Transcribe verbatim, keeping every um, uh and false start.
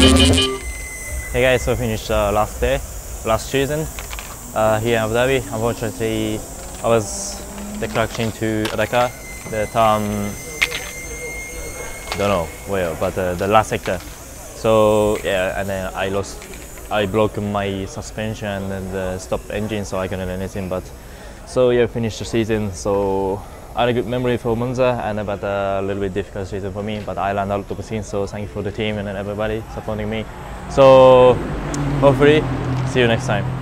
Hey guys, so finished uh, last day, last season uh, here in Abu Dhabi. Unfortunately, I was declared into Dakar, the town, don't know where, but uh, the last sector. So yeah, and then I lost, I broke my suspension and the stopped engine, so I couldn't do anything. But so yeah, finished the season. So I had a good memory for Monza, and but a little bit difficult season for me. But I learned a lot of things. So thank you for the team and everybody supporting me. So hopefully, see you next time.